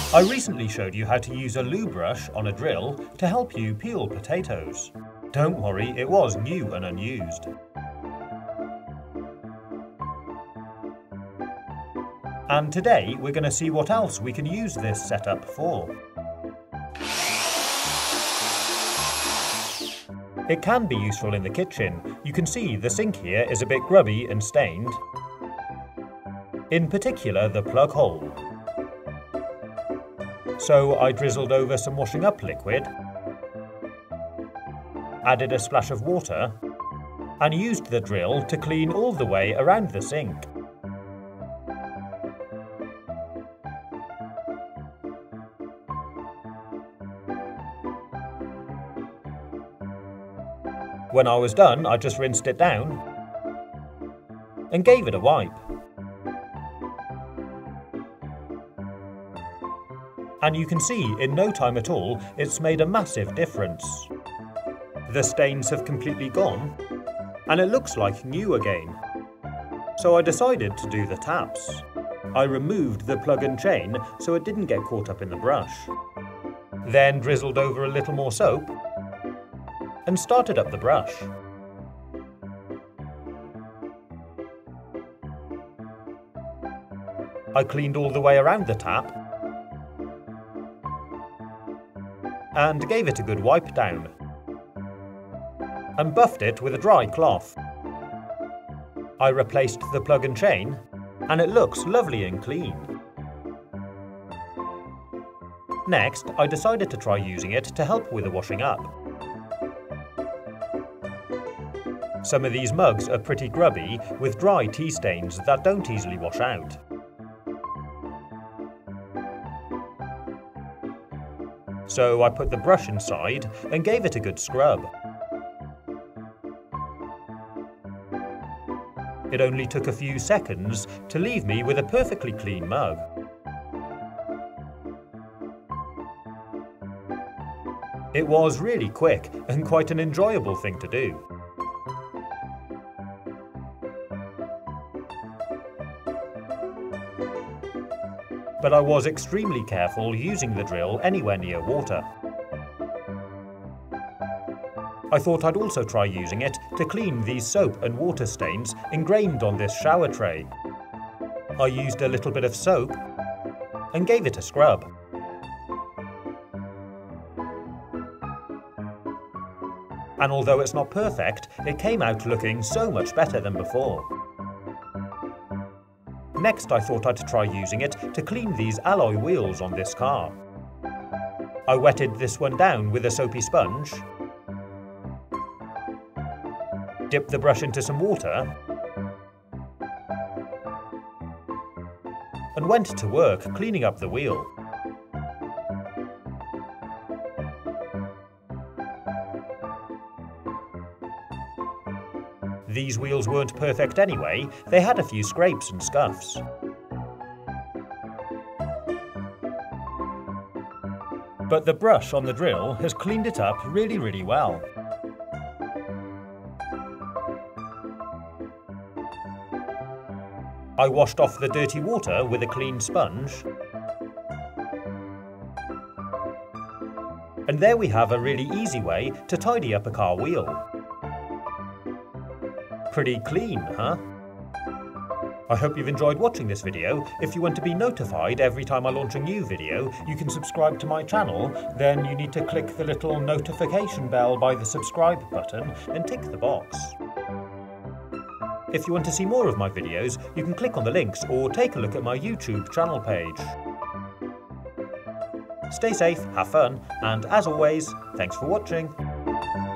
I recently showed you how to use a loo brush on a drill to help you peel potatoes. Don't worry, it was new and unused. And today we're going to see what else we can use this setup for. It can be useful in the kitchen. You can see the sink here is a bit grubby and stained. In particular, the plug hole. So I drizzled over some washing up liquid, added a splash of water, and used the drill to clean all the way around the sink. When I was done, I just rinsed it down and gave it a wipe. And you can see in no time at all, it's made a massive difference. The stains have completely gone, and it looks like new again. So I decided to do the taps. I removed the plug and chain so it didn't get caught up in the brush. Then drizzled over a little more soap and started up the brush. I cleaned all the way around the tap and gave it a good wipe down and buffed it with a dry cloth. I replaced the plug and chain and it looks lovely and clean. Next, I decided to try using it to help with the washing up. Some of these mugs are pretty grubby with dry tea stains that don't easily wash out. So I put the brush inside and gave it a good scrub. It only took a few seconds to leave me with a perfectly clean mug. It was really quick and quite an enjoyable thing to do. But I was extremely careful using the drill anywhere near water. I thought I'd also try using it to clean these soap and water stains ingrained on this shower tray. I used a little bit of soap and gave it a scrub. And although it's not perfect, it came out looking so much better than before. Next, I thought I'd try using it to clean these alloy wheels on this car. I wetted this one down with a soapy sponge, dipped the brush into some water, and went to work cleaning up the wheel. These wheels weren't perfect anyway, they had a few scrapes and scuffs. But the brush on the drill has cleaned it up really well. I washed off the dirty water with a clean sponge. And there we have a really easy way to tidy up a car wheel. Pretty clean, huh? I hope you've enjoyed watching this video. If you want to be notified every time I launch a new video, you can subscribe to my channel. Then you need to click the little notification bell by the subscribe button and tick the box. If you want to see more of my videos, you can click on the links or take a look at my YouTube channel page. Stay safe, have fun, and as always, thanks for watching.